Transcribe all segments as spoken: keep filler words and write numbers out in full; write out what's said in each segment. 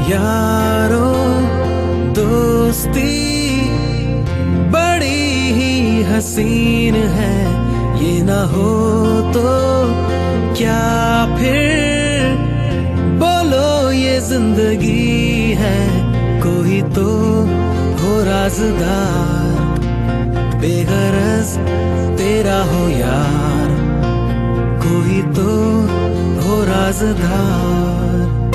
यारो दोस्ती बड़ी ही हसीन है, ये ना हो तो क्या फिर बोलो ये जिंदगी है। कोई तो हो राज़दार, बेगरज तेरा हो यार, कोई तो हो राज़दार।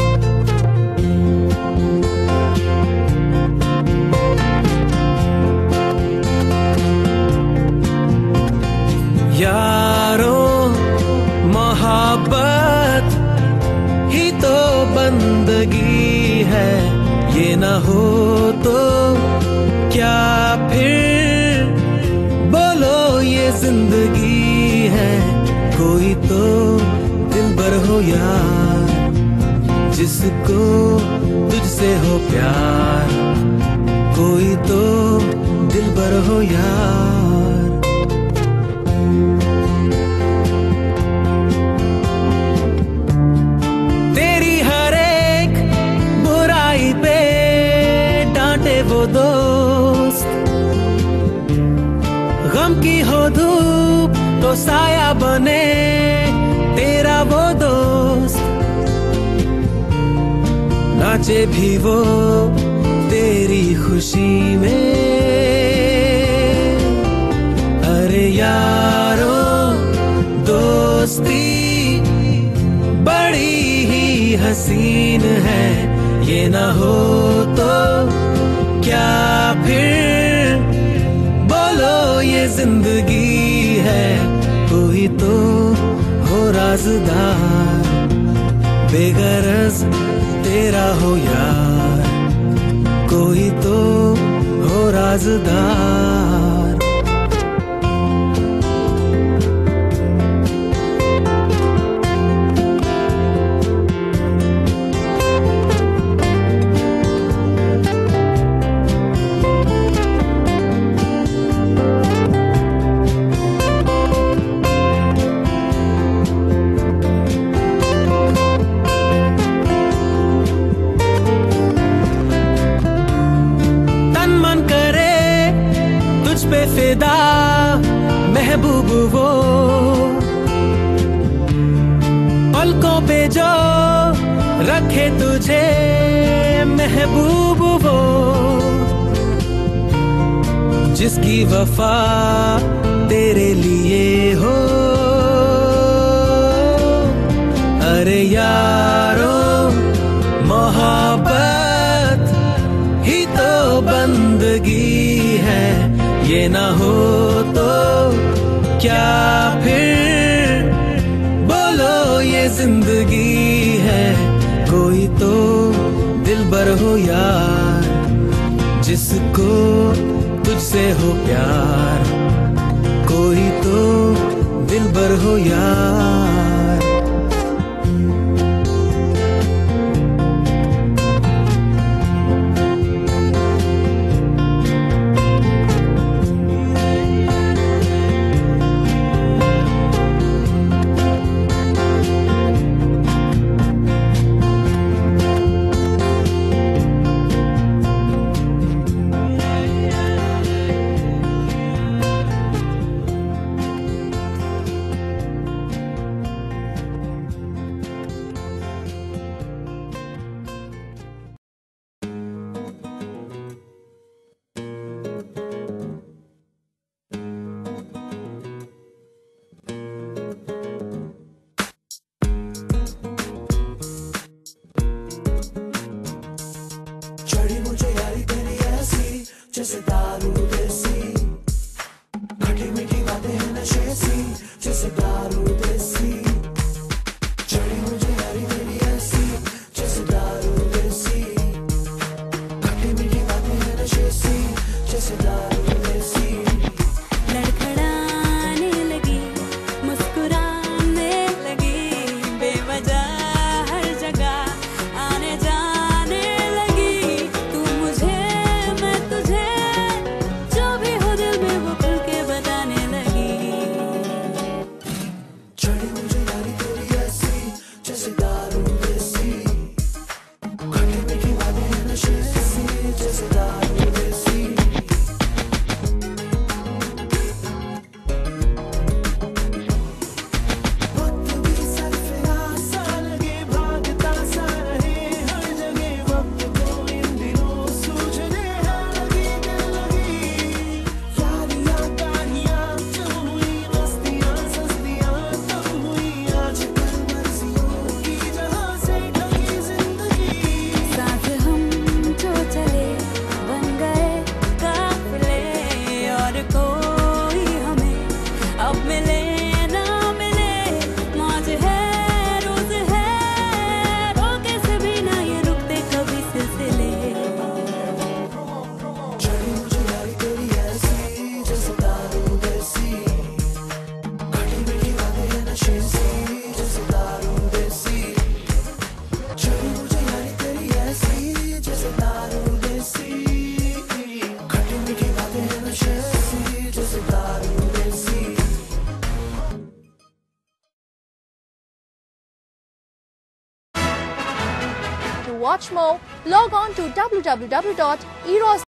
यारो मोहब्बत ही तो बंदगी है, ये ना हो तो क्या फिर बोलो ये जिंदगी है। कोई तो दिलबर हो यार, जिसको तुझसे हो प्यार, कोई तो दिलबर हो यार। तेरी हर एक बुराई पे डांटे वो दोस्त, गम की हो धूप तो साया बने तेरा वो दोस्त, नाचे भी वो तेरी खुशी में। अरे यारो दोस्ती बड़ी ही हसीन है, ये ना हो तो क्या फिर बोलो ये जिंदगी है। कोई तो हो राज़दार, बेगरज तेरा हो यार, कोई तो हो राज़दार। पे फिदा महबूब वो, पलकों पे जो रखे तुझे महबूब वो, जिसकी वफा तेरे लिए हो। अरे यारो मोहब्बत ही तो बंदगी है, ये ना हो तो क्या फिर बोलो ये जिंदगी है। कोई तो दिलबर हो यार, जिसको तुझसे हो प्यार, कोई तो दिलबर हो यार। watch more, log on to w w w dot eros